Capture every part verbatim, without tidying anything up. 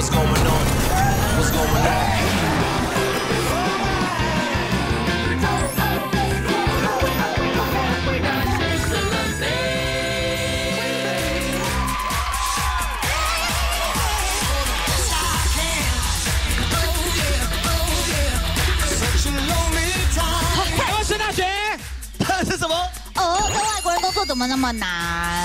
What's going on? What's going on? 是什么？ 哦，跟外国人工作怎么那么难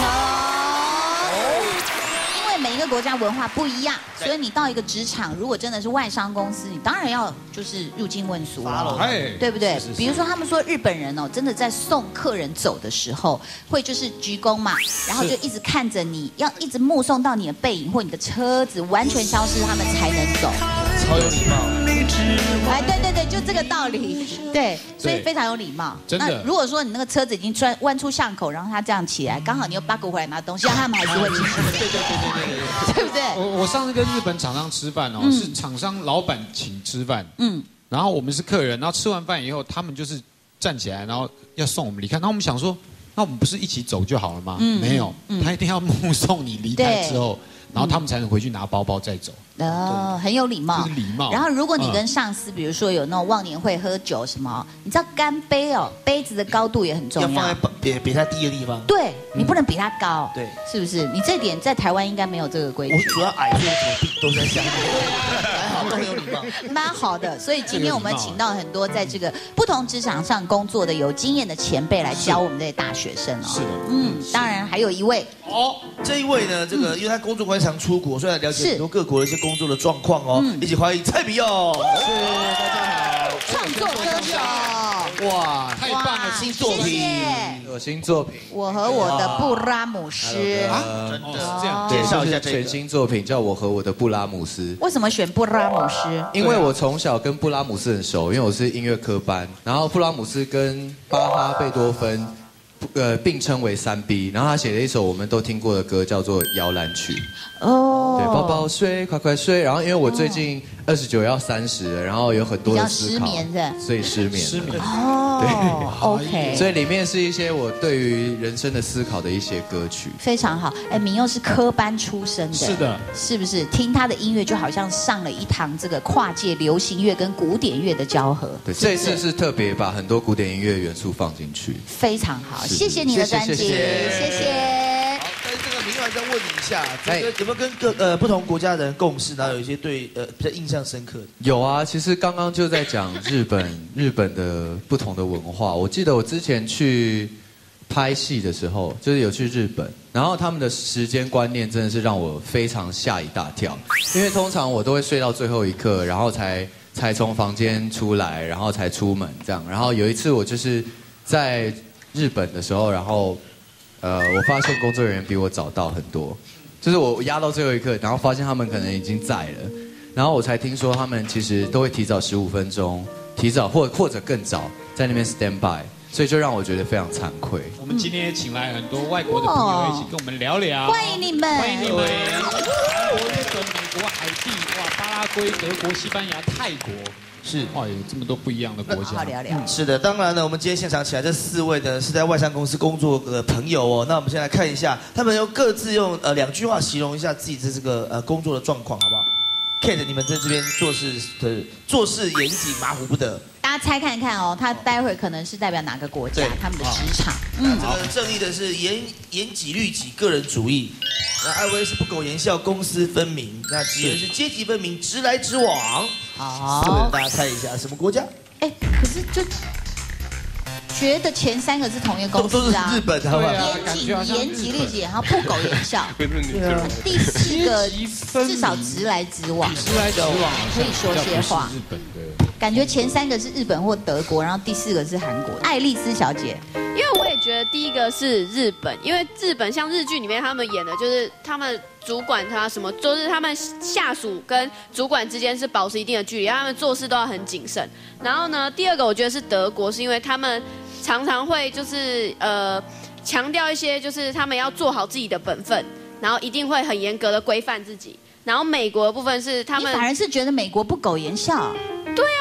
哦？因为每一个国家文化不一样，所以你到一个职场，如果真的是外商公司，你当然要就是入境问俗了，对不对？比如说他们说日本人哦，真的在送客人走的时候，会就是鞠躬嘛，然后就一直看着你，要一直目送到你的背影或你的车子完全消失，他们才能走。 超有礼貌。 哎，对对对，就这个道理，对，所以非常有礼貌。 真的。 那如果说你那个车子已经转弯出巷口，然后他这样起来，刚好你又八股回来拿东西，他们还是会进去。 对对对对对对， 对不对？ 我我上次跟日本厂商吃饭哦，是厂商老板请吃饭，嗯，然后我们是客人，然后吃完饭以后，他们就是站起来，然后要送我们离开。然后我们想说，那我们不是一起走就好了吗？没有，他一定要目送你离开之后。然后他们才能回去拿包包再走。 哦，很有礼貌。 就是礼貌。 然后如果你跟上司，比如说有那种忘年会喝酒什么，你知道干杯哦，杯子的高度也很重要。 要放在比比他低的地方。 对，你不能比他高。 对， 是不是？你这点在台湾应该没有这个规矩。 我主要矮，所以手臂都在下面。还好，都很有礼貌。 蛮好的，所以今天我们请到很多在这个不同职场上工作的有经验的前辈来教我们这些大学生哦。 是的。 嗯，当然还有一位。 哦，这一位呢，这个因为他工作关系常出国，所以了解很多各国的一些工作的状况哦。一起欢迎蔡比佑。 是，大家好。 创作歌手。 哇， 太棒了！ 新作品， 有新作品。 我和我的布拉姆斯。 啊，真的是这样。 介绍一下全新作品，叫《我和我的布拉姆斯》。 为什么选布拉姆斯？ 因为我从小跟布拉姆斯很熟，因为我是音乐科班，然后布拉姆斯跟巴哈、贝多芬。呃，并称为三 B， 然后他写了一首我们都听过的歌，叫做《摇篮曲》。哦，对，宝宝睡，快快睡。然后因为我最近二十九要三十了，然后有很多的思考， 失眠的， 所以失眠。 失眠。 哦，对 ，OK。 所以里面是一些我对于人生的思考的一些歌曲。 非常好，哎，明佑是科班出身的， 是的， 是不是？听他的音乐就好像上了一堂这个跨界流行乐跟古典乐的交合。 对，这一次是特别把很多古典音乐元素放进去。 非常好。谢谢你的专辑，谢谢。 好，但是这个明佑还再问你一下，这个有没有跟各呃不同国家的人共事，然后有一些对呃比较印象深刻的？ 有啊，其实刚刚就在讲日本日本的不同的文化。我记得我之前去拍戏的时候，就是有去日本，然后他们的时间观念真的是让我非常吓一大跳，因为通常我都会睡到最后一刻，然后才才从房间出来，然后才出门这样。然后有一次我就是在日本的时候，然后，呃，我发现工作人员比我早到很多，就是我压到最后一刻，然后发现他们可能已经在了，然后我才听说他们其实都会提早十五分钟，提早或或者更早在那边 stand by， 所以就让我觉得非常惭愧。 我们今天也请来很多外国的朋友一起跟我们聊聊， 欢迎你们， 欢迎你们，韩国、日本、美国、海地，哇，巴拉圭、德国、西班牙、泰国。是哇，有这么多不一样的国家， 好聊聊。 是的，当然呢，我们今天现场起来这四位呢是在外商公司工作的朋友哦。那我们先来看一下，他们用各自用呃两句话形容一下自己的这个呃工作的状况，好不好 ？Kate， 你们在这边做事的做事严谨，马虎不得。 大家猜看看哦，他待会儿可能是代表哪个国家？他们的职场。 嗯，这个正义的是严严己律己，个人主义。那艾薇是不苟言笑，公私分明。那吉恩是阶级分明，直来直往。好，大家猜一下什么国家？ 哎，可是就觉得前三个是同一个公司啊， 都是日本，好不好？ 严谨、严己律己，然后不苟言笑。第四个至少直来直往， 直来直往可以说些话。 日本的感觉前三个是日本或德国，然后第四个是韩国。爱丽丝小姐， 因为我也觉得第一个是日本，因为日本像日剧里面他们演的就是他们主管他什么，就是他们下属跟主管之间是保持一定的距离，他们做事都要很谨慎。然后呢，第二个我觉得是德国，是因为他们常常会就是呃强调一些，就是他们要做好自己的本分，然后一定会很严格的规范自己。然后美国的部分是他们， 你反而是觉得美国不苟言笑。 对啊，因为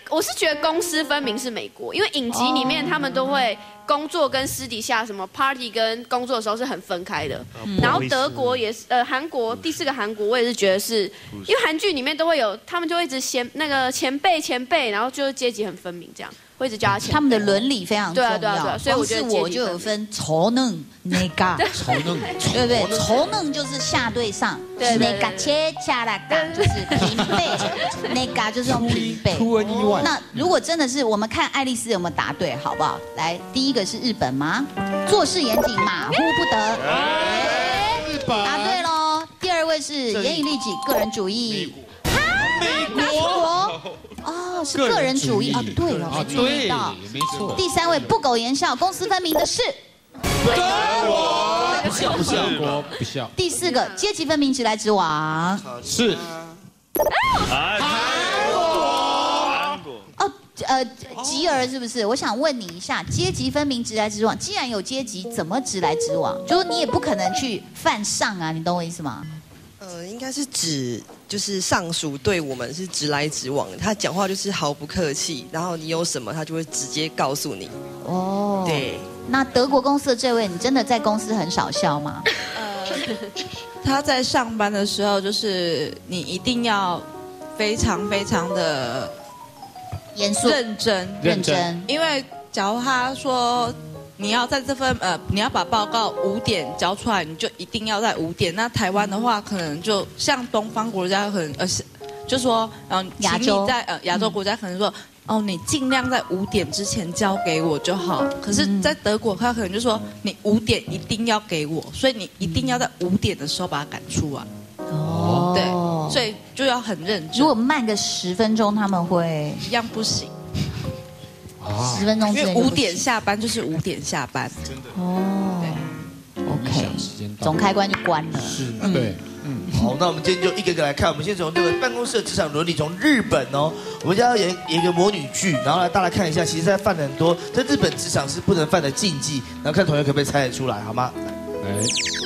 我是觉得公私分明是美国，因为影集里面他们都会工作跟私底下什么 party 跟工作的时候是很分开的。嗯、然后德国也是，呃，韩国第四个韩国我也是觉得是，因为韩剧里面都会有，他们就会一直先那个前辈前辈，然后就是阶级很分明这样。会一直叫他前， 他们的伦理非常重要。 对啊，对啊，对啊，所以我觉得我就有分仇嫩那个， 仇嫩， 对不对？仇嫩就是下对上，那个切下来嘎就是平辈，那个就是用平辈。 出人意外。 那如果真的是我们看爱丽丝有没有答对，好不好？来，第一个是日本吗？做事严谨，马虎不得。 日本答对喽。第二位是严以律己，个人主义。美国。哦，是个人主义啊，对了，没注意到， 没错。 第三位不苟言笑、公私分明的是德国， 不笑不笑， 德国不笑。 第四个阶级分明、直来直往是韩国。韩国哦，呃，吉儿是不是？我想问你一下，阶级分明、直来直往，既然有阶级，怎么直来直往？就是你也不可能去犯上啊，你懂我意思吗？ 呃，应该是指就是上属对我们是直来直往，他讲话就是毫不客气，然后你有什么他就会直接告诉你。哦，对。 那德国公司的这位，你真的在公司很少笑吗？ 呃，他在上班的时候，就是你一定要非常非常的严肃、 认真、 认真， 因为假如他说。你要在这份呃，你要把报告五点交出来，你就一定要在五点。那台湾的话，可能就像东方国家可能呃，就说嗯， 亚洲在呃亚洲国家可能说、嗯、哦，你尽量在五点之前交给我就好。可是，在德国他可能就说你五点一定要给我，所以你一定要在五点的时候把它赶出来。哦，对，所以就要很认真。 如果慢个十分钟，他们会一样不行。 十分钟之内， 因为五点下班就是五点下班， 真的哦。OK， 总开关就关了。 是，对，嗯。 好，那我们今天就一个个来看。我们先从这个办公室的职场伦理，从日本哦，我们家要演演一个魔女剧，然后来大家看一下，其实在犯了很多在日本职场是不能犯的禁忌，然后看同学可不可以猜得出来，好吗？来。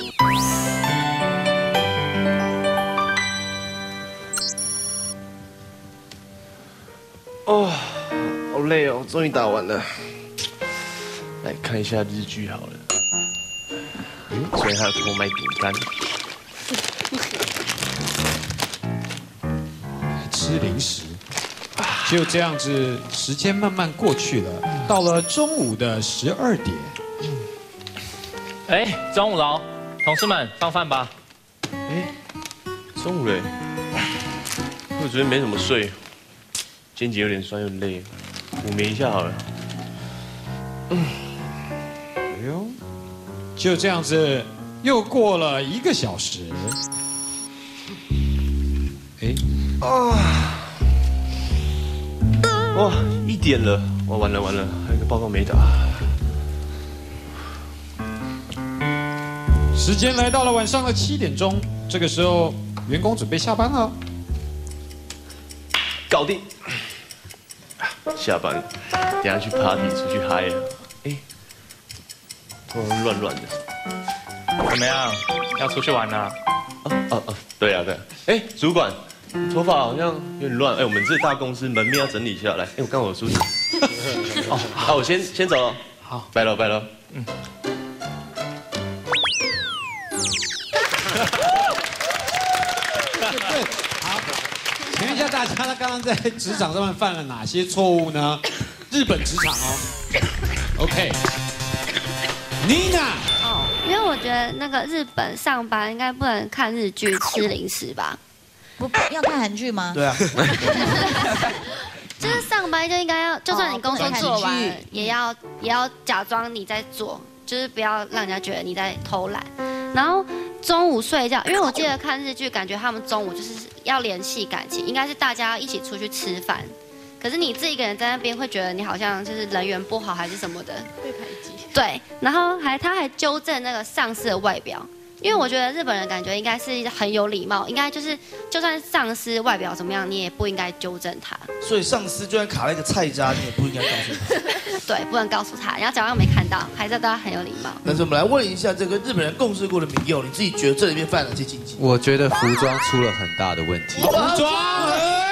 哦。好累哦，终于打完了。来看一下日剧好了。嗯，所以还有偷买饼干。 吃零食。就这样子，时间慢慢过去了，到了中午的十二点。 哎，中午了，同事们放饭吧。 哎，中午嘞。我昨天没怎么睡，肩颈有点酸，有点累。补眠一下好了。 嗯，哎呦，就这样子，又过了一个小时。哎， 啊，哇，一点了，哇，完了完了，还有一个报告没打。 时间来到了晚上的七点钟，这个时候员工准备下班了。 搞定。下班，等下去 party 出去嗨了。哎，头乱乱的， 怎么样？要出去玩啊？ 哦哦哦，对啊对啊。哎，主管，头发好像有点乱。哎，我们这大公司门面要整理一下。来，哎，我刚好有梳洗。哦，好，我先先走了。 好， 拜了拜了。嗯。 请问一下大家，他刚刚在职场上面犯了哪些错误呢？日本职场哦。OK。Nina。 哦，因为我觉得那个日本上班应该不能看日剧吃零食吧？ 不，要看韩剧吗？ 对啊。 就是上班就应该要，就算你工作做完了，也要也要假装你在做，就是不要让人家觉得你在偷懒。然后中午睡觉，因为我记得看日剧，感觉他们中午就是要联系感情，应该是大家一起出去吃饭。可是你自己一个人在那边，会觉得你好像就是人缘不好还是什么的， 被排挤。 对，然后还他还纠正那个上司的外表，因为我觉得日本人感觉应该是很有礼貌，应该就是就算上司外表怎么样，你也不应该纠正他。 所以上司就算卡了一个菜渣，你也不应该告诉他。 对，不能告诉他，然后假装没看到，还是要对他很有礼貌。 但是我们来问一下这个日本人共事过的民友，你自己觉得这里面犯了哪些禁忌？ 我觉得服装出了很大的问题。 服装，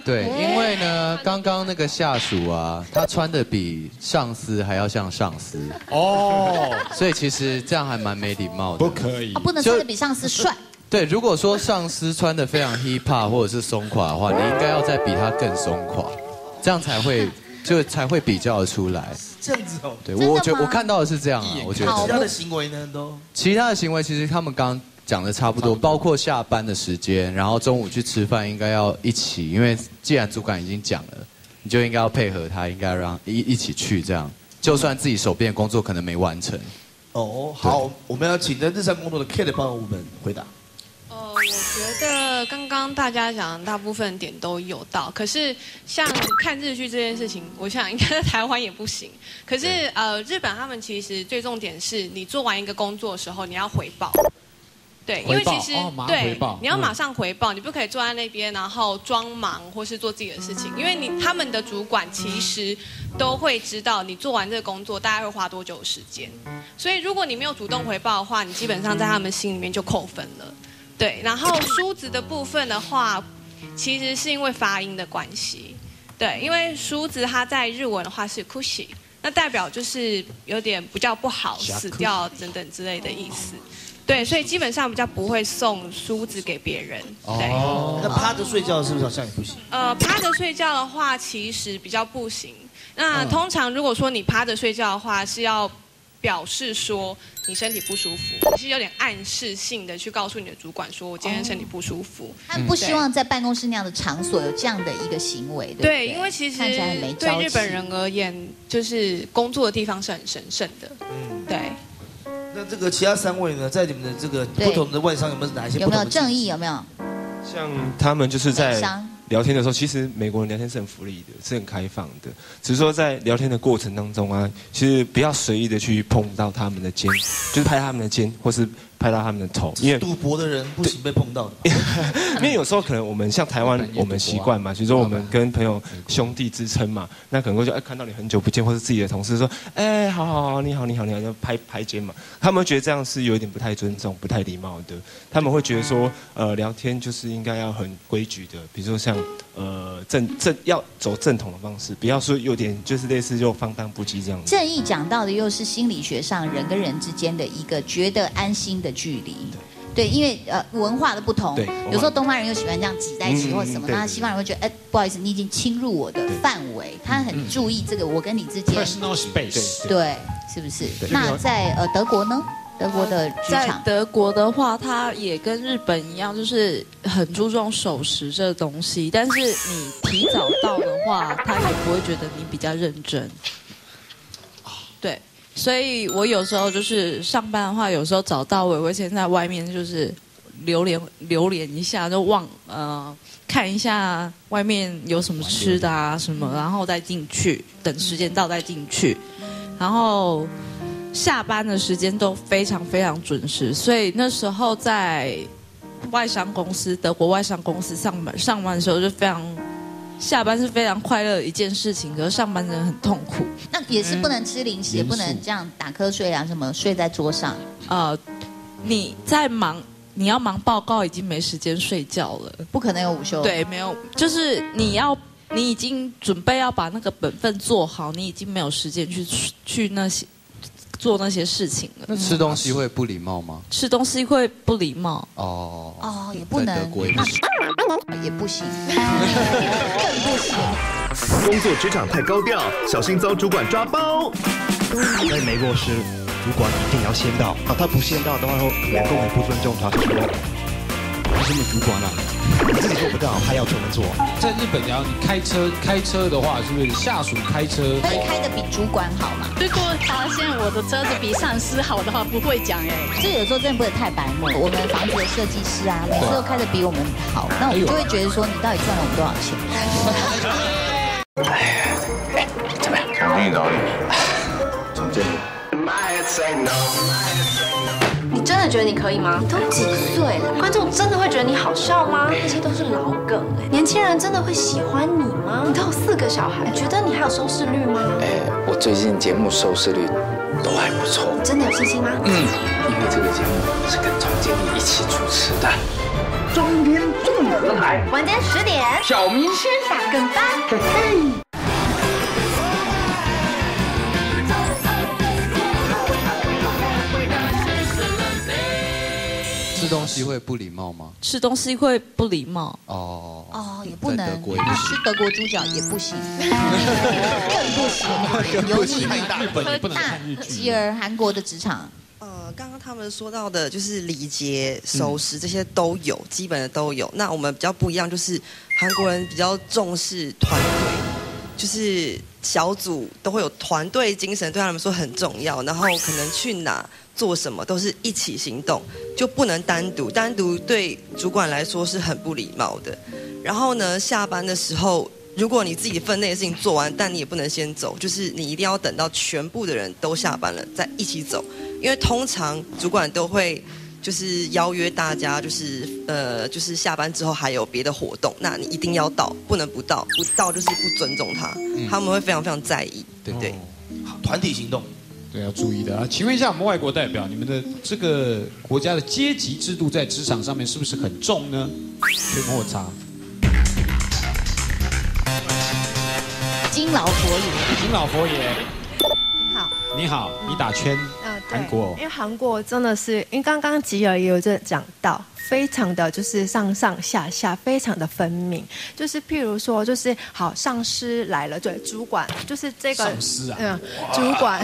对，因为呢，刚刚那个下属啊，他穿的比上司还要像上司哦，所以其实这样还蛮没礼貌的。 不可以， 哦，不能穿的比上司帅。 对，如果说上司穿的非常 hip hop 或者是松垮的话，你应该要再比他更松垮，这样才会就才会比较得出来。 这样子哦。 对，我觉得我看到的是这样啊，我觉得。 其他的行为呢都？ 其他的行为其实他们刚刚讲的差不多，包括下班的时间，然后中午去吃饭应该要一起，因为既然主管已经讲了，你就应该要配合他，应该让一一起去这样，就算自己手边的工作可能没完成。 哦，好，我们要请在日常工作的 Kate 帮我们回答。 呃，我觉得刚刚大家讲的大部分点都有到，可是像看日剧这件事情，我想应该在台湾也不行。可是呃，日本他们其实最重点是你做完一个工作的时候，你要回报。对，因为其实、哦、对，你要马上回报，你不可以坐在那边然后装忙或是做自己的事情，因为你他们的主管其实都会知道你做完这个工作大概会花多久的时间，所以如果你没有主动回报的话，你基本上在他们心里面就扣分了。对，然后梳子的部分的话，其实是因为发音的关系，对，因为梳子它在日文的话是 kushi， 那代表就是有点比较不好、死掉等等之类的意思。对，所以基本上比较不会送梳子给别人。对， 哦，那趴着睡觉是不是好像也不行？ 呃，趴着睡觉的话，其实比较不行。那通常如果说你趴着睡觉的话，是要表示说你身体不舒服，你是有点暗示性的去告诉你的主管说，我今天身体不舒服。 他们不希望在办公室那样的场所有这样的一个行为，对不对？ 对，因为其实看起来很没朝气。 对日本人而言，就是工作的地方是很神圣的。嗯，对。 那这个其他三位呢，在你们的这个不同的外商有没有哪一些？ 有没有正义？有没有？ 像他们就是在聊天的时候，其实美国人聊天是很福利的，是很开放的。只是说在聊天的过程当中啊，其实不要随意的去碰到他们的肩，就是拍他们的肩，或是拍到他们的头。因为赌博的人不行被碰到的。 因为有时候可能我们像台湾，我们习惯嘛，比如说我们跟朋友兄弟之称嘛，那可能会就哎看到你很久不见，或是自己的同事说，哎，好好好，你好你好你好，就拍拍肩嘛。他们会觉得这样是有一点不太尊重、不太礼貌的。他们会觉得说，呃，聊天就是应该要很规矩的，比如说像呃正正要走正统的方式，不要说有点就是类似就放荡不羁这样子。 正义讲到的又是心理学上人跟人之间的一个觉得安心的距离。对，因为呃文化的不同，有时候东方人又喜欢这样挤在一起或什么，那西方人会觉得，哎，不好意思，你已经侵入我的范围，他很注意这个我跟你之间 personal space， 对，是不是？那在呃德国呢？德国的职场， 在德国的话，它也跟日本一样，就是很注重守时这东西，但是你提早到的话，他也不会觉得你比较认真。对。所以我有时候就是上班的话，有时候早到我会先在外面就是流连流连一下，就望呃看一下外面有什么吃的啊什么，然后再进去，等时间到再进去，然后下班的时间都非常非常准时，所以那时候在外商公司，德国外商公司上班上班的时候就非常。下班是非常快乐的一件事情，可是上班真的很痛苦。 那也是不能吃零食，嗯、也不能这样打瞌睡啊，什么睡在桌上。 呃，你在忙，你要忙报告，已经没时间睡觉了， 不可能有午休。 对，没有，就是你要，你已经准备要把那个本分做好，你已经没有时间去去那些做那些事情了。 那吃东西会不礼貌吗？ 吃东西会不礼貌。 哦哦，也不能。 在德国也不行。 也不行，更不行。 工作职场太高调，小心遭主管抓包。 在美国时，主管一定要先到啊，他不先到的话，员工也不尊重他，就说他是你主管啊，你自己做不到，还要求我们做。 在日本，然后你开车开车的话，是不是下属开车可以开的比主管好嘛？ 如果发现我的车子比上司好的话，不会讲哎。 这有时候真的不能太白目。我们房子的设计师啊，每次都开的比我们好，那我们就会觉得说，你到底赚了我们多少钱？ 哎，怎么样？总经理找你。总经理。 你真的觉得你可以吗？你都几岁了？观众真的会觉得你好笑吗？那些都是老梗哎。年轻人真的会喜欢你吗？你都有四个小孩，你觉得你还有收视率吗？ 哎，我最近节目收视率都还不错。 真的有信心吗？ 嗯，因为这个节目是跟总经理一起主持的。 中天综合台， 晚间十点， 小明星大跟班， 嘿嘿。 吃东西会不礼貌吗？ 吃东西会不礼貌哦哦，也不能， 在德国也不行吃德国猪脚也不行，更不行。有你日本也不能看日剧。 吉儿，韩国的职场。 呃，刚刚他们说到的，就是礼节、守时这些都有，基本的都有。那我们比较不一样，就是韩国人比较重视团队，就是小组都会有团队精神，对他们说很重要。然后可能去哪做什么都是一起行动，就不能单独，单独对主管来说是很不礼貌的。然后呢，下班的时候，如果你自己分内的事情做完，但你也不能先走，就是你一定要等到全部的人都下班了再一起走。因为通常主管都会就是邀约大家，就是呃，就是下班之后还有别的活动，那你一定要到，不能不到，不到就是不尊重他，嗯、他们会非常非常在意，对不对？ 好，团体行动， 对，要注意的啊。请问一下，我们外国代表，你们的这个国家的阶级制度在职场上面是不是很重呢？缺或差？ 金老佛爷， 金老佛爷。 好， 你好，你打圈， 嗯， 韩国， 因为韩国真的是，因为刚刚吉尔也有这讲到，非常的就是上上下下，非常的分明。就是譬如说，就是好，上司来了，对，主管就是这个， 上司啊， 嗯，主管，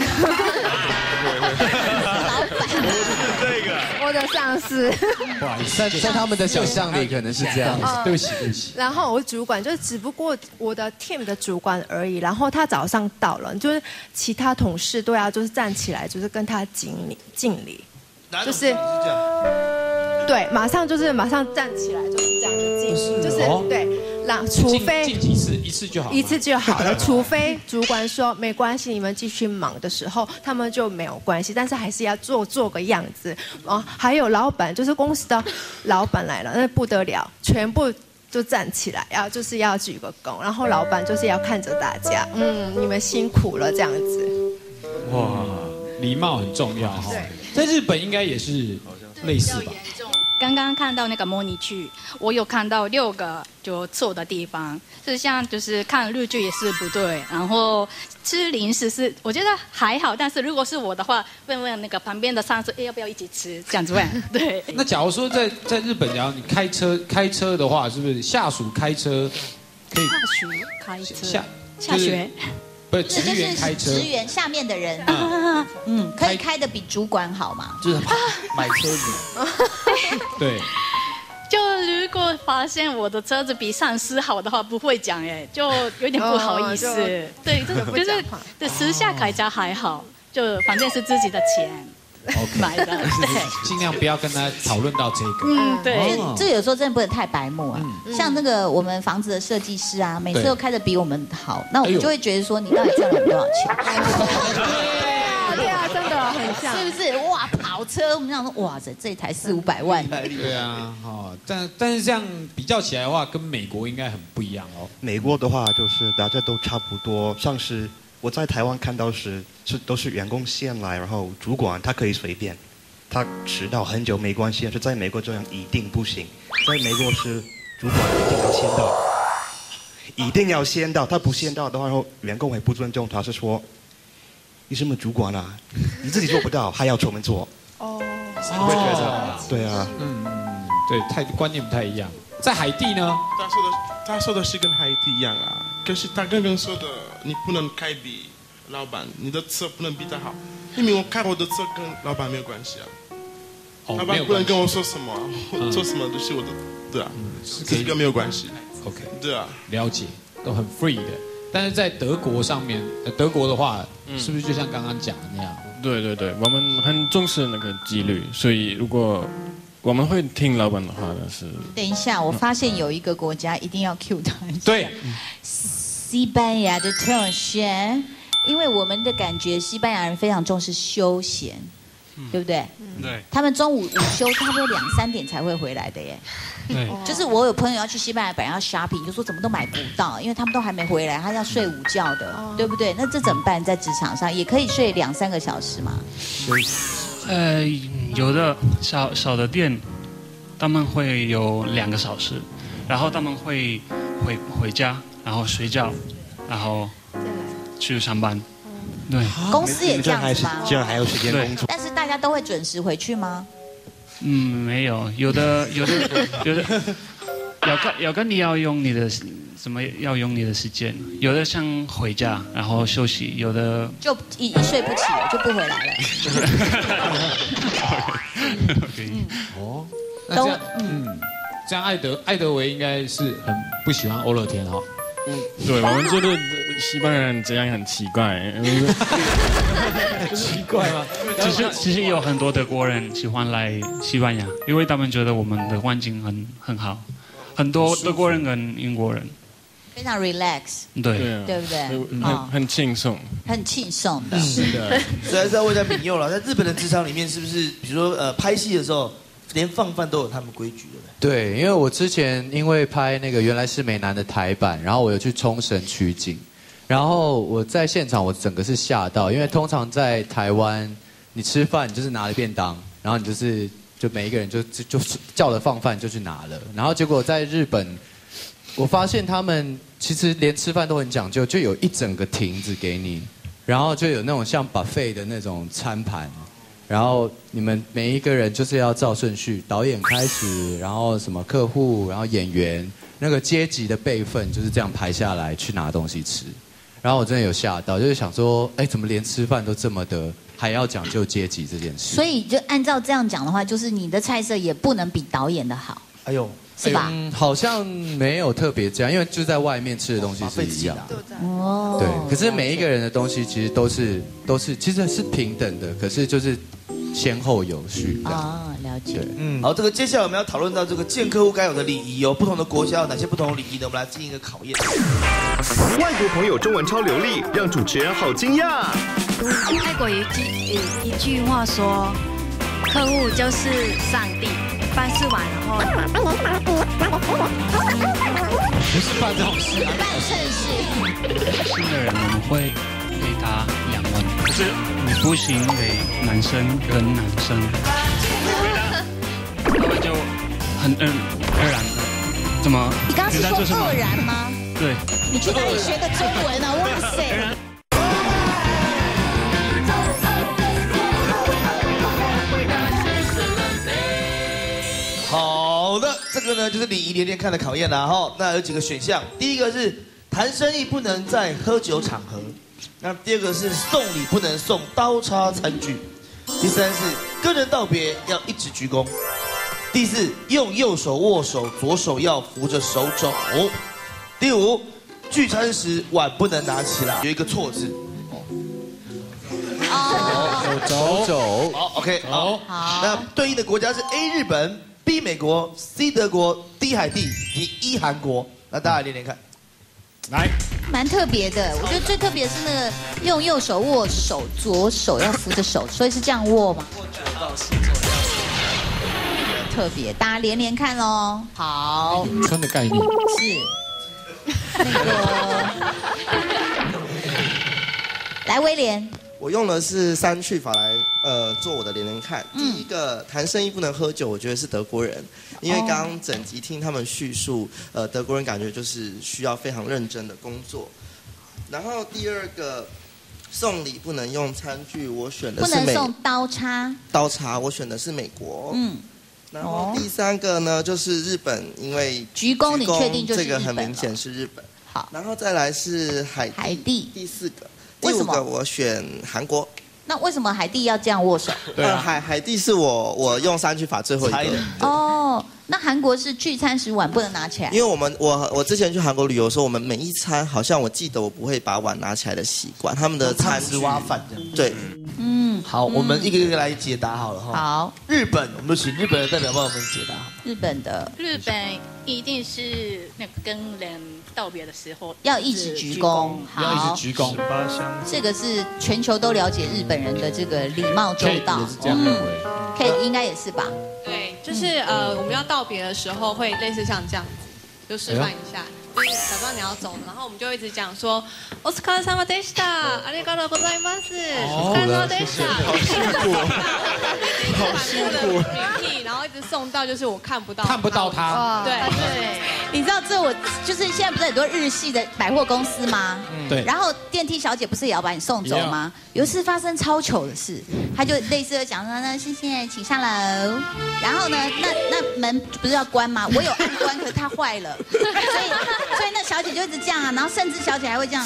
老板， 这个， 我的上司， 不好意思， 在在他们的想象里可能是这样， 对不起，对不起。 然后我主管就只不过我的 team 的主管而已，然后他早上到了，就是其他同事都要就是站起来，就是跟他敬礼敬礼，就是对，马上就是马上站起来，就是这样的敬礼，就是对，让除非敬几次一次就好， 一次就好了，除非主管说没关系，你们继续忙的时候，他们就没有关系，但是还是要做做个样子啊。还有老板，就是公司的老板来了，那不得了，全部就站起来，要就是要鞠个躬，然后老板就是要看着大家，嗯，你们辛苦了这样子。 哇，礼貌很重要哈。在日本应该也是类似吧。 刚刚看到那个模拟剧，我有看到六个就错的地方，是像就是看日剧也是不对，然后吃零食是我觉得还好，但是如果是我的话，问问那个旁边的上司，哎要不要一起吃这样子问？对。 那假如说在在日本，假如你开车开车的话，是不是下属开车可以？ 下属开车。 下下学。 不是职员开车， 职员下面的人，嗯，可以开的比主管好嘛？ 就是买车子， 对。 就如果发现我的车子比上司好的话，不会讲哎，就有点不好意思。对，就是对私下开价还好，就反正是自己的钱。 OK， 买的，对， 尽量不要跟他讨论到这个。 嗯，对，这有时候真的不能太白目啊。像那个我们房子的设计师啊，每次都开的比我们好，那我们就会觉得说，你到底赚了多少钱？ 对啊，真的很像， 是不是？哇，跑车，我们想说，哇塞，这台四五百万。 对啊，哦，但但是这样比较起来的话，跟美国应该很不一样哦。 美国的话就是大家都差不多，像是我在台湾看到是是都是员工先来，然后主管他可以随便，他迟到很久没关系，是在美国这样一定不行，在美国是主管一定要先到，一定要先到，他不先到的话，然后员工会不尊重他，是说你什么主管啊，你自己做不到还要我们做。哦，你会觉得对啊， 嗯嗯，对，太观念不太一样。在海地呢？ 他说的他说的是跟海地一样啊，可是他刚刚说的，你不能开比老板，你的车不能比他好，因为我开我的车跟老板没有关系啊。 哦， 老板不能跟我说什么、啊，我做什么都是我的，对啊，这个没有关系。 OK， 对啊， 了解，都很 free 的。但是在德国上面，德国的话，是不是就像刚刚讲的那样？ 对对对，我们很重视那个纪律，所以如果我们会听老板的话的是。 等一下，我发现有一个国家一定要 cue 他一下。 对， 西班牙的同学，因为我们的感觉，西班牙人非常重视休闲，对不对？ 对。 他们中午午休差不多两三点才会回来的耶。 对。 就是我有朋友要去西班牙，本来要 shopping， 就说怎么都买不到，因为他们都还没回来，他要睡午觉的，对不对？那这怎么办？在职场上也可以睡两三个小时嘛？ 呃，有的小小的店， 他们会有两个小时，然后他们会回回家，然后睡觉，然后去上班。对， 公司也这样子吗？ 这样还有时间工作。 但是大家都会准时回去吗？ 嗯，没有，有的有的有的要看要看你要用你的什么要用你的时间，有的像回家然后休息，有的就一一睡不起了就不回来了。 嗯，哦，那这样嗯，这样艾德艾德维应该是很不喜欢欧乐天哈。 嗯，对，我们觉得西班牙人这样很奇怪。 奇怪吗？ 其实其实有很多德国人喜欢来西班牙，因为他们觉得我们的环境很很好，很多德国人跟英国人非常 relax， 对对不对？ 很很轻松， 很轻松的。 是的，所以还是要问一下敏佑了，在日本的职场里面，是不是比如说呃拍戏的时候，连放饭都有他们规矩的？ 对，因为我之前因为拍那个原来是美男的台版，然后我有去冲绳取景，然后我在现场我整个是吓到，因为通常在台湾你吃饭你就是拿了便当，然后你就是就每一个人就就就叫了放饭就去拿了，然后结果在日本，我发现他们其实连吃饭都很讲究，就有一整个亭子给你，然后就有那种像 buffet 的那种餐盘。然后你们每一个人就是要照顺序，导演开始，然后什么客户，然后演员，那个阶级的辈分就是这样排下来去拿东西吃。然后我真的有吓到，就是想说，哎，怎么连吃饭都这么的，还要讲究阶级这件事？ 所以就按照这样讲的话，就是你的菜色也不能比导演的好。 哎呦， 是吧？ 嗯，好像没有特别这样，因为就在外面吃的东西是一样的。 哦， 对，可是每一个人的东西其实都是都是其实是平等的，可是就是先后有序。 啊，了解。 嗯，好，这个接下来我们要讨论到这个见客户该有的礼仪哦，不同的国家有哪些不同的礼仪呢？我们来进行一个考验。 外国朋友中文超流利，让主持人好惊讶。 泰国有一句一句话说，客户就是上帝。办事完然后不是办这种事， 办正事。 新的人我们会给他两万，可是你不行给男生跟男生，他们就很自而然的，怎么？ 你刚刚是说愕然吗？ 对。 你去哪里学的中文啊？哇塞！ 好的，这个呢就是礼仪连连看的考验啦哈。那有几个选项，第一个是谈生意不能在喝酒场合，那第二个是送礼不能送刀叉餐具，第三是跟人道别要一直鞠躬，第四用右手握手，左手要扶着手肘，第五聚餐时碗不能拿起来，有一个错字。 哦， 手肘。 好 ，OK， 好。 好。 那对应的国家是 A 日本。B 美国 ，C 德国 ，D 海地，以 E 韩国。那大家连连看，来， 蛮特别的。我觉得最特别是那个用右手握手，左手要扶着手，所以是这样握吗？特别，大家连连看喽。好， 穿的概念是那个，来威廉。 我用的是三去法来呃做我的连连看。第一个谈生意不能喝酒，我觉得是德国人，因为刚刚整集听他们叙述，呃，德国人感觉就是需要非常认真的工作。然后第二个送礼不能用餐具，我选的是美。 不能送刀叉。 刀叉，我选的是美国。 嗯。 然后第三个呢，就是日本，因为鞠躬，你确定就是这个很明显是日本。 好。 然后再来是海地。 海地。 第四个。第五个我选韩国。 那为什么海地要这样握手？ 对啊，海海地是我我用三句法最后一个。 哦，那韩国是聚餐时碗不能拿起来。 因为我们我我之前去韩国旅游的时候，我们每一餐好像我记得我不会把碗拿起来的习惯，他们的餐具挖饭这样。 对， 嗯， 好，我们一个一个来解答好了哈。 好， 日本，我们就请日本的代表帮我们解答。 日本的， 日本一定是那个跟人道别的时候要一直鞠躬， 要一直鞠躬。 这个是全球都了解日本人的这个礼貌周到， 也是这样认为。 可以，应该也是吧？ 对，就是呃，我们要道别的时候会类似像这样子，就示范一下，就是假知道你要走了，然后我们就一直讲说，お疲れ様でした，ありがとうございます，お疲れ様でした。 好辛苦，好辛苦。 名义，然后一直送到就是我看不到， 看不到他。 对对，你知道这我就是现在不是很多日系的百货公司吗？ 对。 然后电梯小姐不是也要把你送走吗？有一次发生超糗的事，他就类似的讲说，那谢谢，请上楼。然后呢，那那门不是要关吗？我有按关，可是它坏了，所以所以那小姐就一直这样啊，然后甚至小姐还会这样。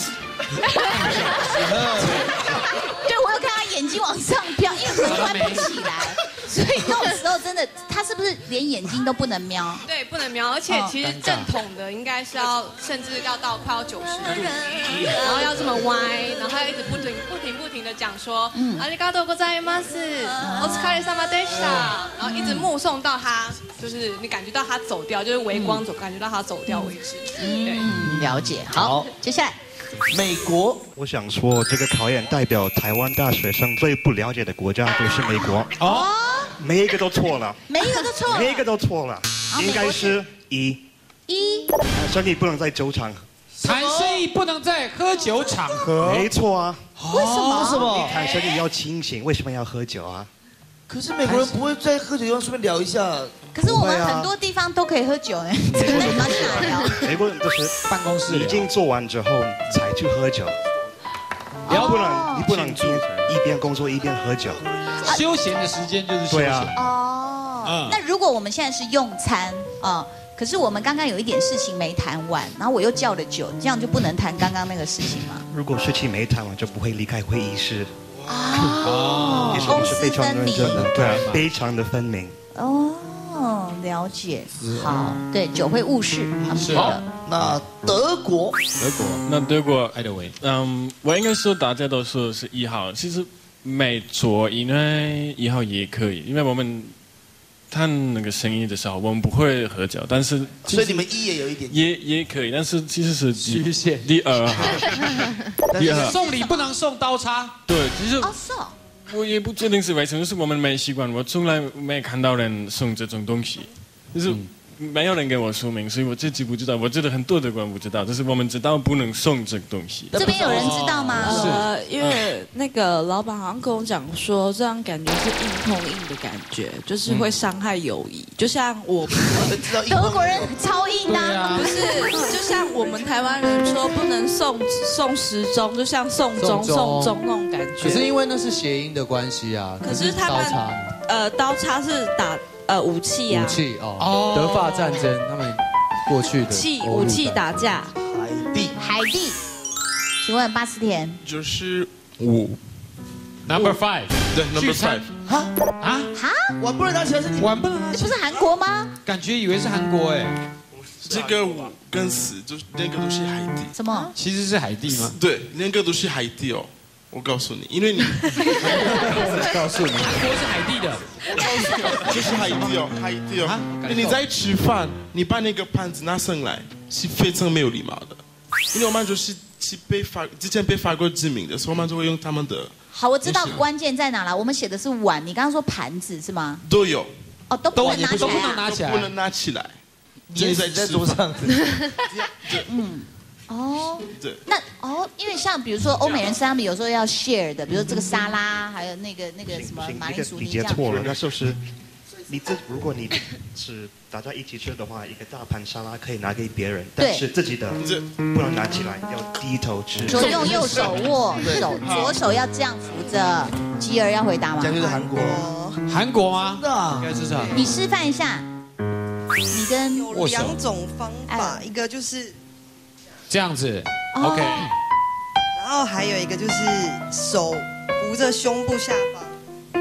对，我有看她眼睛往上飘，因为门关不起来，所以那种时候真的，她是不是连眼睛都不能瞄？ 对，不能瞄，而且其实正统的应该是要，甚至要到快要九十度，然后要这么歪，然后要一直不停不停不停的讲说，ありがとうございます，お疲れ様でした，然后一直目送到他，就是你感觉到他走掉，就是微光走，感觉到他走掉为止。对， 了解。好，接下来。 美国， 我想说，这个考验代表台湾大学生最不了解的国家就是美国。哦，每一个都错了， 每一个都错了， 每一个都错了，应该是一。 一， 生意不能在酒场。 谈生意不能在喝酒场合。 没错啊。 为什么？ 为什么？ 你谈生意要清醒，为什么要喝酒啊？ 可是美国人不会在喝酒地方顺便聊一下。 可是我们很多地方都可以喝酒哎，那你们去哪聊？ 美国人就是办公室已经做完之后才去喝酒，你不能你不能一边工作一边喝酒， 休闲的时间就是休闲。 对啊。 哦，那如果我们现在是用餐啊，可是我们刚刚有一点事情没谈完，然后我又叫了酒，这样就不能谈刚刚那个事情吗？ 如果事情没谈完，就不会离开会议室。 哦， 其实我们是非常认真的，对啊，非常的分明。 哦，了解。好，对，酒会误事。 好，那德国， 德国，那德国，嗯，我应该说大家都说是一号，其实没错，因为一号也可以，因为我们谈那个生意的时候，我们不会喝酒，但是所以你们一也有一点， 也也可以，但是其实是局限第二号。第二送礼不能送刀叉。 对，其实哦是哦。 我也不确定是为什么，是我们没习惯，我从来没看到人送这种东西，就是没有人给我说明，所以我自己不知道。我觉得很多的人不知道，就是我们知道不能送这个东西。 这边有人知道吗？ 呃，因为那个老板好像跟我讲说，这样感觉是硬碰硬的感觉，就是会伤害友谊。就像我德国人超硬啊，不是，就像我们台湾人说不能送送时钟，就像送钟送钟那种感觉。 可是因为那是谐音的关系啊。 可是他们呃刀叉是打。呃，武器啊， 武器哦，德法战争，他们过去的武器武器打架， 海地， 海地，请问八十田就是五 ，Number Five， 对 ，Number Five， 哈啊哈， 碗不能拿起来是你， 碗不能拿起来， 不是韩国吗？ 感觉以为是韩国哎， 这个五跟十就是那个都是海地， 什么？ 其实是海地吗？ 对，那个都是海地哦。我告诉你，因为你告诉你，韩国是海地的， 这是海地哦，海地哦。你在吃饭，你把那个盘子拿上来是非常没有礼貌的，因为我们就是是被法之前被法国殖民的，所以我们就会用他们的。 好，我知道关键在哪了。我们写的是碗，你刚刚说盘子是吗？ 都有。 哦，都不能拿起来， 都不能拿起来， 不能拿起来。 你在在桌上。 嗯。哦， 对， 那哦，因为像比如说欧美人是他们有时候要 share 的，比如说这个沙拉，还有那个那个什么马铃薯泥这样。 理解错了，那就是你这如果你是大家一起吃的话，一个大盘沙拉可以拿给别人，但是自己的不能拿起来，要低头吃。 左用右手握手，左手要这样扶着。吉儿要回答吗？ 这样就是韩国， 韩国吗？ 那应该是这样。 你示范一下，你跟有两种方法，一个就是。 这样子 ，OK。 然后还有一个就是手扶着胸部下方。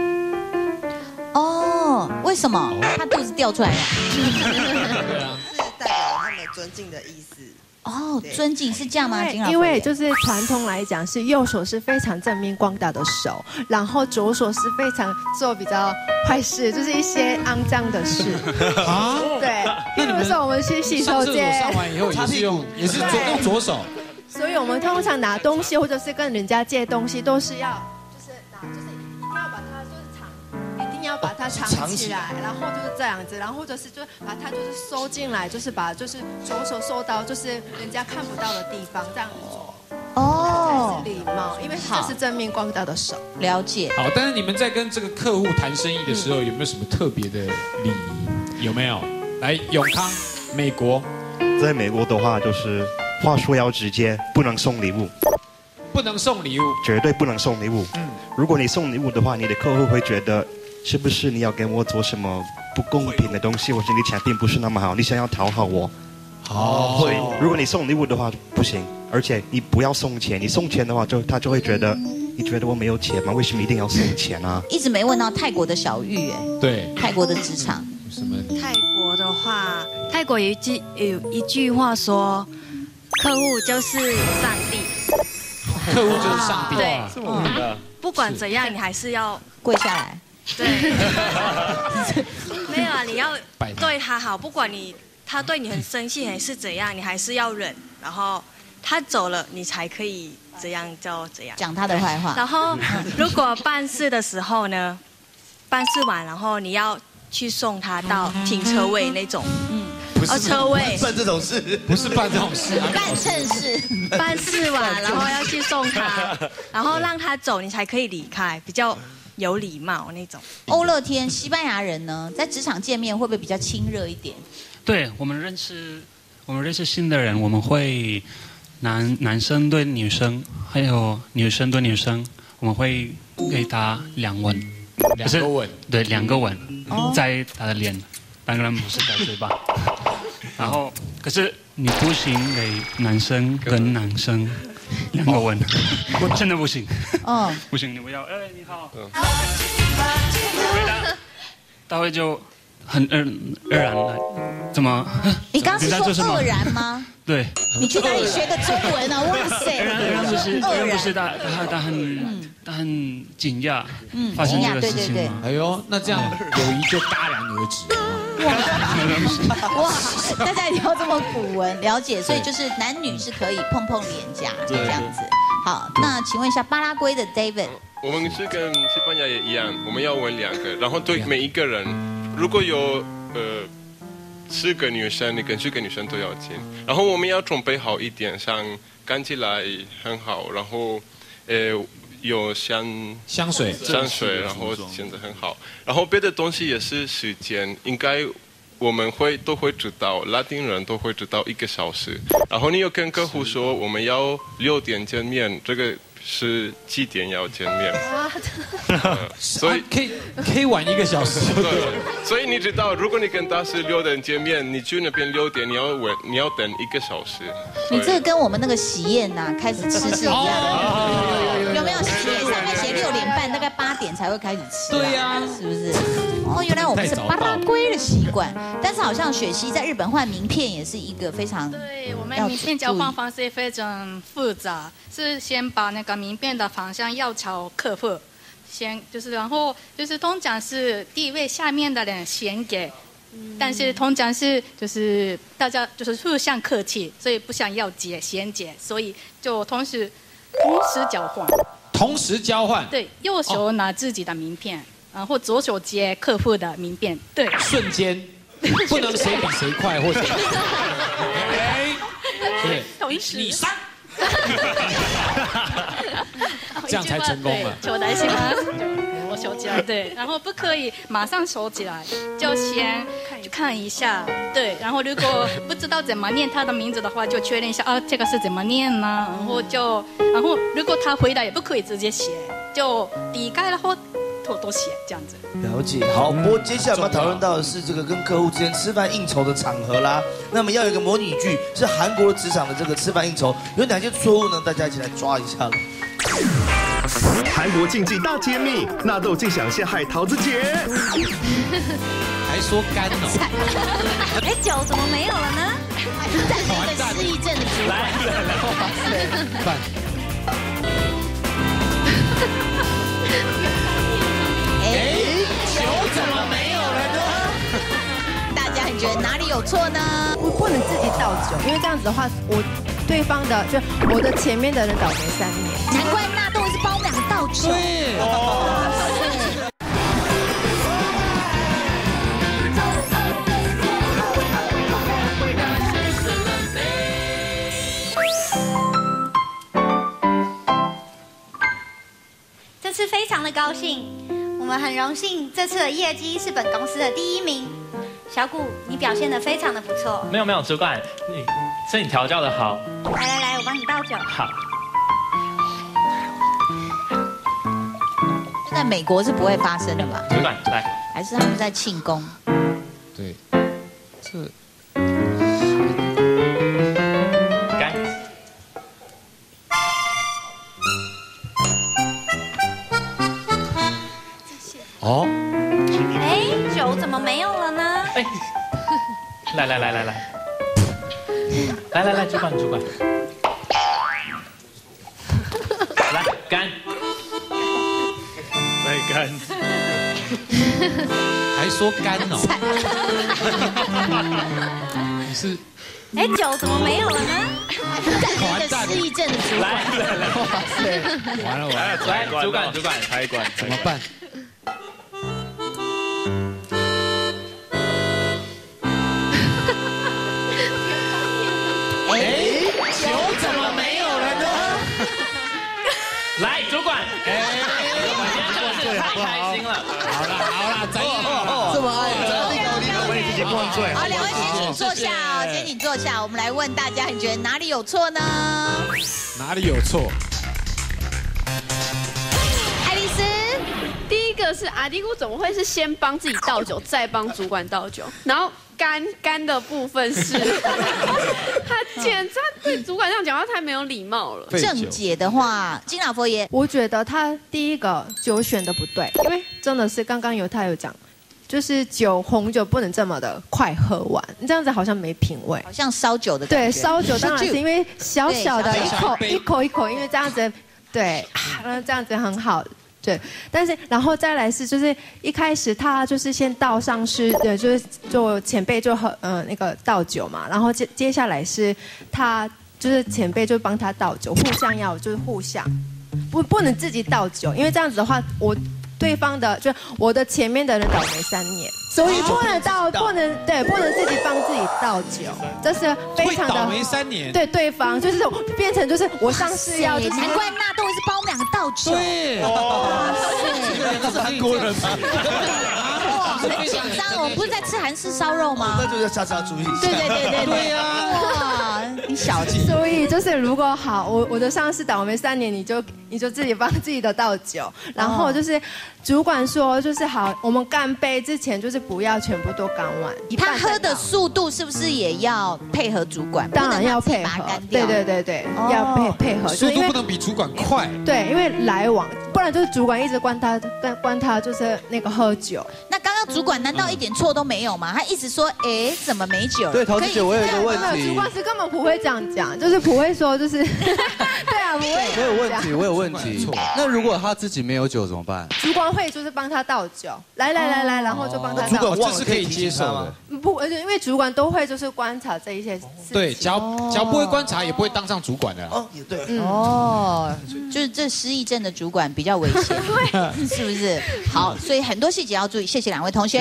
哦，为什么？他肚子掉出来了。 对啊。是代表他们尊敬的意思。 哦，尊敬是这样吗？ 因为就是传统来讲，是右手是非常正面光大的手，然后左手是非常做比较坏事，就是一些肮脏的事。啊？对。比如说我们去洗手间， 上完以后也是用，也是左用左手。 所以我们通常拿东西或者是跟人家借东西，都是要就是拿，就是一定要把它就是藏，一定要把它它藏起来，然后就是这样子，然后或者是就把它就是收进来，就是把就是左手收到就是人家看不到的地方，这样哦，礼貌，因为这是正面光到的手。 了解。 好，但是你们在跟这个客户谈生意的时候，有没有什么特别的礼仪？有没有？来，永康，美国， 在美国的话，就是话说要直接，不能送礼物。 不能送礼物， 绝对不能送礼物。嗯，如果你送礼物的话，你的客户会觉得是不是你要跟我做什么不公平的东西，或者你钱并不是那么好，你想要讨好我。哦，所以如果你送礼物的话不行，而且你不要送钱，你送钱的话就他就会觉得你觉得我没有钱吗？为什么一定要送钱啊？ 一直没问到泰国的小玉哎， 对， 泰国的职场。 什么？ 泰国的话，泰国有一句有一句话说，客户就是上帝。 客户就是上帝， 对， 这么伟大。 不管怎样，你还是要跪下来。 对，没有啊，你要对他好，不管你他对你很生气还是怎样，你还是要忍，然后他走了，你才可以怎样就怎样讲他的坏话。 然后如果办事的时候呢，办事完，然后你要去送他到停车位那种，嗯。哦，车位办这种事， 不是办这种事， 办正事， 办事完，然后要去送他，然后让他走，你才可以离开，比较有礼貌那种。 欧乐天，西班牙人呢，在职场见面会不会比较亲热一点？ 对，我们认识，我们认识新的人，我们会男男生对女生，还有女生对女生，我们会给他两吻， 两个吻， 对，两个吻，在他的脸。当然不是在嘴巴，然后可是你不行给男生跟男生两个吻，真的不行，哦，不行，你不要，哎，你好，大卫就很自自然来，怎么？ 你刚是说愕然吗？ 对。 你去哪里学的中文啊？哇塞！ 愕然不是，愕然不是他他他很他很惊讶，发生这个事情吗？ 哎呦，那这样友谊就戛然而止。 哇，大家一定要这么古文了解，所以就是男女是可以碰碰脸颊这样子。好，那请问一下巴拉圭的 David， 我们是跟西班牙也一样，我们要吻两个，然后对每一个人，如果有呃四个女生，你跟四个女生都要亲，然后我们要准备好一点，像看起来很好，然后呃。有香香水， 香水，然后显得很好。然后别的东西也是时间，应该我们会都会知道，拉丁人都会知道一个小时。然后你有跟客户说我们要六点见面，这个是几点要见面？ 呃、所以可以可以晚一个小时。 对，所以你知道，如果你跟他是六点见面，你去那边六点，你要稳，你要等一个小时。 你这个跟我们那个喜宴呐、啊，开始吃是一样的。有没有喜宴上面写六点半，大概八点才会开始吃、啊？ 对呀、啊， 是不是？哦，原来我们是巴拉圭的习惯，但是好像雪溪在日本换名片也是一个非常对我们名片交换方式非常复杂，是先把那个名片的方向要朝客户，先就是然后就是通常是地位下面的人先给。但是通常是就是大家就是互相客气，所以不想要结先结，所以就同时同时交换。 同时交换。 对，右手拿自己的名片，然后左手接客户的名片。对。 瞬间，不能谁比谁快或者。对。 同时。 你上。这样才成功了。 求担心吗？我收起来，对，然后不可以马上收起来，就先看一下，对，然后如果不知道怎么念他的名字的话，就确认一下啊，这个是怎么念呢？然后就，然后如果他回答也不可以直接写，就抵盖然后偷偷写这样子。 了解，好，不过接下来我们要讨论到的是这个跟客户之间吃饭应酬的场合啦。那么要有一个模拟剧，是韩国的职场的这个吃饭应酬，有哪些错误呢？大家一起来抓一下。 韩国禁忌大揭秘，纳豆竟想陷害桃子姐， 还说干哦。 哎，酒怎么没有了呢？暂时一个失忆症的主管。 饭。 哎，酒怎么没有了呢？大家你觉得哪里有错呢？ 不不能自己倒酒，因为这样子的话，我对方的就我的前面的人倒霉三年。 难怪纳豆是帮我们两个倒酒。对。 的高兴，我们很荣幸这次的业绩是本公司的第一名。小谷，你表现得非常的不错。 没有没有，主管，你是你调教的好。 来来来，我帮你倒酒。 好。 在美国是不会发生的吧？ 主管来。 还是他们在庆功？ 对，这。 干。 哦。 哎，酒怎么没有了呢？ 哎，来来来来来，来来来，主管主管，来干， 再干， 还说干哦？你是？ 哎，酒怎么没有了呢？ 完蛋！失忆症的主管， 来来来， 哇塞，完了完了， 来主管主管开关怎么办？ 哎，酒怎么没有了呢？ 来，主管，哎，我今天真是太开心了。 好了好了，再见。 这么爱，立刻立刻为你自己灌醉。 好，两位先请坐下哦，先请坐下。我们来问大家，你觉得哪里有错呢？ 哪里有错？ 爱丽丝， 第一个是阿迪姑怎么会是先帮自己倒酒，再帮主管倒酒？然后干干的部分是，他简直对主管这样讲话太没有礼貌了。 正解的话，金老佛爷， 我觉得他第一个酒选的不对，因为真的是刚刚有他有讲，就是酒红酒不能这么的快喝完，你这样子好像没品味， 好像烧酒的感觉。 对，烧酒当然是因为小小的一口一口一口，因为这样子，对，啊，这样子很好。对，但是然后再来是，就是一开始他就是先倒上是，对，就是做前辈就喝呃那个倒酒嘛，然后接接下来是他就是前辈就帮他倒酒，互相要就是互相，不不能自己倒酒，因为这样子的话，我对方的就我的前面的人倒霉三年，所以不能倒不能对不能自己帮自己倒酒，这是非常的倒霉三年， 对对方就是变成就是我上次要，就是难怪纳豆是帮我们两个倒酒， 对， 这是韩国人吗？ 哇，很紧张，我们不是在吃韩式烧肉吗？ 那就要下次要注意一下。 对对对对对呀，哇，你小气。 所以就是如果好，我我的上司倒霉三年，你就你就自己帮自己的倒酒，然后就是主管说就是好，我们干杯之前就是不要全部都干完， 他喝的速度是不是也要配合主管？ 当然要配合，对对对对，要配配合， 速度不能比主管快。 对，因为来往，不然就是主管一直关他关关他就是那个喝酒。 那刚刚主管难道一点错都没有吗？他一直说，哎，怎么没酒？ 对，陶子姐，我有一个问题。 主管是根本不会这样讲，就是不会说就是，对啊，不会。 我有问题，我有问题。那如果他自己没有酒怎么办？ 主管会就是帮他倒酒，来来来来，然后就帮他倒。 主管这是可以接受的。 不，而且因为主管都会就是观察这一些事情。 对，只要只要不会观察，也不会当上主管的。 哦，也对。 哦，就是这失忆症的主管比较危险，是不是？好，所以很多细节要注意。谢谢两位同学。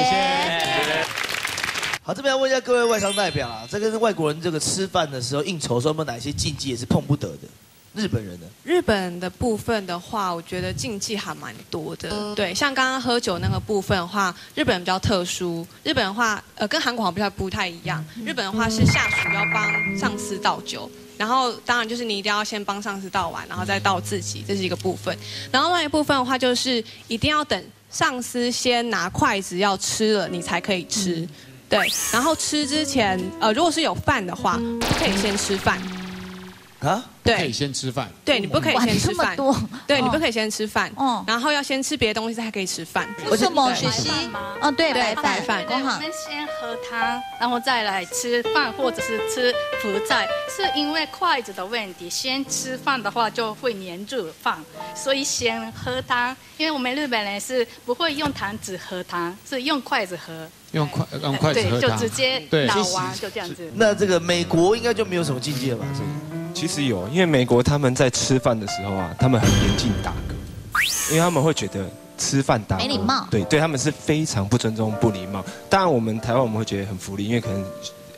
好，这边要问一下各位外商代表啊，这个是外国人这个吃饭的时候应酬的时候，有没有哪些禁忌也是碰不得的？日本人的日本的部分的话，我觉得禁忌还蛮多的。对，像刚刚喝酒那个部分的话，日本人比较特殊。日本的话，呃，跟韩国好像比较不太一样。日本的话是下属要帮上司倒酒，然后当然就是你一定要先帮上司倒完，然后再倒自己，这是一个部分。然后另外一部分的话，就是一定要等上司先拿筷子要吃了，你才可以吃。对，然后吃之前，呃，如果是有饭的话，不可以先吃饭。 啊？ 不可以先吃饭。 对，你不可以先吃饭。对，你不可以先吃饭。哦。然后要先吃别的东西才可以吃饭。 为什么？学习？哦，对，白白饭。 我们先喝汤，然后再来吃饭，或者是吃辅菜，是因为筷子的问题。先吃饭的话就会粘住饭，所以先喝汤。因为我们日本人是不会用汤匙喝汤，是用筷子喝。 用筷用筷子喝汤。 对，就直接倒完，就这样子。 那这个美国应该就没有什么禁忌了吧？这个。 其实有，因为美国他们在吃饭的时候啊，他们很严禁打嗝，因为他们会觉得吃饭打嗝没礼貌， 对，对他们是非常不尊重、不礼貌。当然，我们台湾我们会觉得很福利，因为可能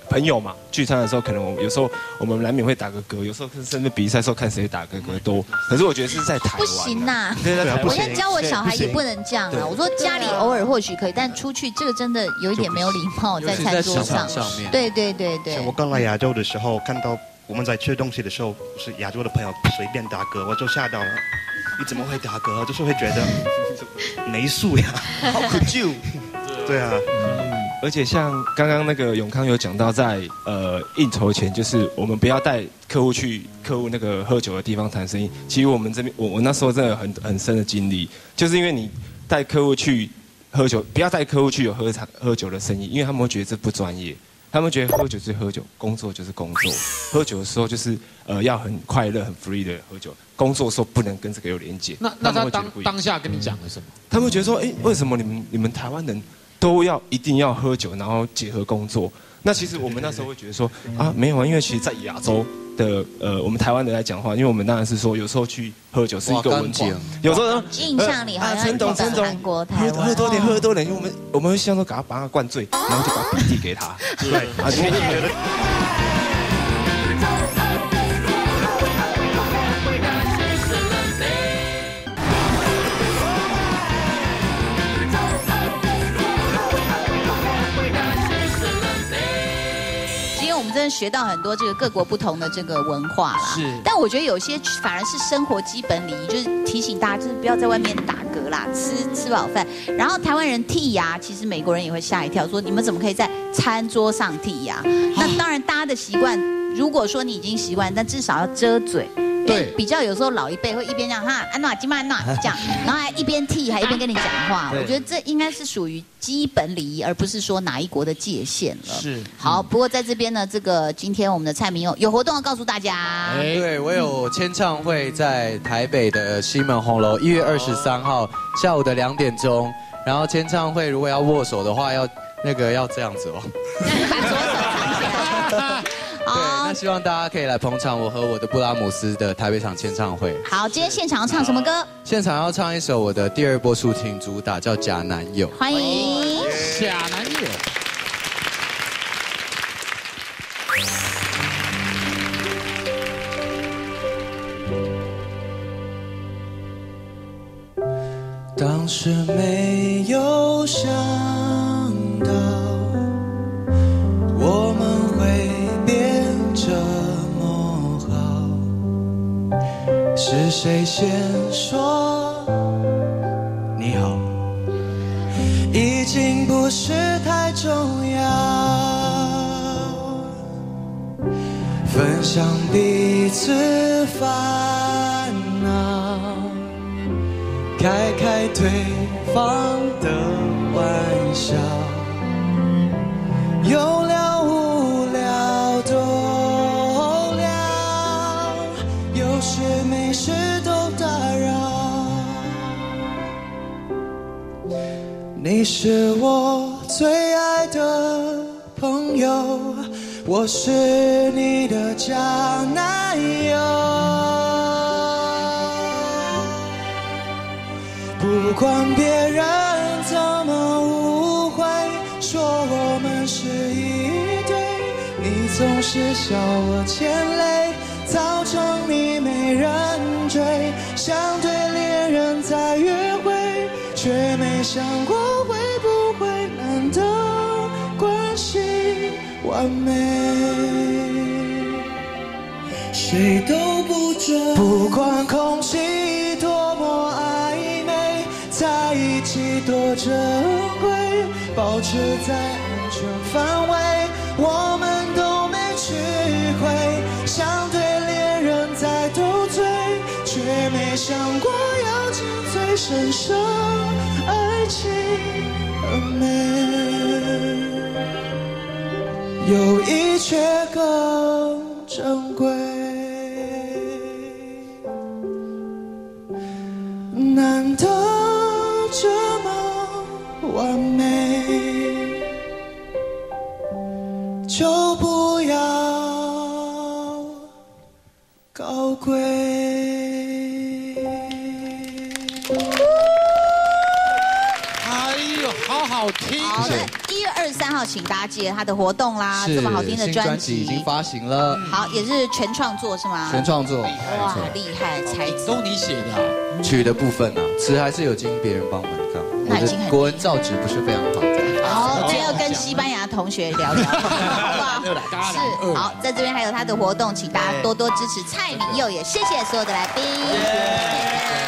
朋友嘛，聚餐的时候可能我们有时候我们难免会打个嗝，有时候甚至比赛的时候看谁打个嗝多。可是我觉得是在台湾。 不行呐，我现在教我小孩也不能这样啊。我说家里偶尔或许可以，但出去这个真的有一点没有礼貌，在餐桌上。对对对对。 我刚来亚洲的时候，看到我们在吃东西的时候，是亚洲的朋友随便打嗝，我就吓到了。你怎么会打嗝？就是会觉得没素呀， 好可救。 对啊。 而且像刚刚那个永康有讲到在，在呃应酬前，就是我们不要带客户去客户那个喝酒的地方谈生意。其实我们这边，我我那时候真的很很深的经历，就是因为你带客户去喝酒，不要带客户去有喝茶喝酒的生意，因为他们会觉得这不专业，他们觉得喝酒就是喝酒，工作就是工作。喝酒的时候就是呃要很快乐、很 free 的喝酒，工作的时候不能跟这个有连结。 那那他当当下跟你讲了什么？ 他们会觉得说，哎，为什么你们你们台湾人？都要一定要喝酒，然后结合工作。那其实我们那时候会觉得说啊，没有啊，因为其实，在亚洲的呃，我们台湾人来讲话，因为我们当然是说，有时候去喝酒是一个文化，有时候印象里好像陈董陈董喝喝多点，喝多点，因为我们我们会希望说给他把他灌醉，然后就把笔递给他，对，啊，就觉得。 真的学到很多这个各国不同的这个文化啦， 是。 但我觉得有些反而是生活基本礼仪，就是提醒大家，就是不要在外面打嗝啦，吃吃饱饭。然后台湾人剔牙，其实美国人也会吓一跳，说你们怎么可以在餐桌上剔牙？那当然，大家的习惯，如果说你已经习惯，但至少要遮嘴。对，比较有时候老一辈会一边这样哈安娜金曼娜这样，然后还一边剃还一边跟你讲话。我觉得这应该是属于基本礼仪，而不是说哪一国的界限了。 是。 好，不过在这边呢，这个今天我们的蔡明佑有活动要告诉大家。 对，我有签唱会在台北的西门红楼，一月二十三号下午的两点钟。然后签唱会如果要握手的话，要那个要这样子哦。 把左手藏起来。 对，那希望大家可以来捧场我和我的布拉姆斯的台北场签唱会。 好，今天现场要唱什么歌？ 现场要唱一首我的第二波抒情主打，叫《假男友》。 欢迎假男友。 当时没有想到我们会变这么好，是谁先说你好，已经不是太重要，分享彼此烦恼，开开对方的玩笑，有聊无聊都聊，有事没事都打扰。你是我最爱的朋友，我是你的假男友。不管别人怎么误会，说我们是一对，你总是笑我欠累，造成你没人追。想对恋人在约会，却没想过会不会难得关系完美，谁都不准。不管空气多么暧昧，在一起多珍贵，保持在安全范围，我们都没吃亏。想对恋人在斗嘴，却没想过要进最深深爱情很美，有一缺更珍贵。难得这么完美，就不要高贵。 哎呦，好好听！ 好的，一月二十三号，请大家记得他的活动啦， 是这么好听的新专专辑已经发行了， 好，也是全创作是吗？ 全创作， 哇，厉害，才子都你写的啊？ 曲的部分啊，词还是有经别人帮忙这样。我的国文造诣不是非常好。 好，这要跟西班牙同学聊聊，好不好？是，好，在这边还有他的活动，请大家多多支持蔡明佑，也谢谢所有的来宾。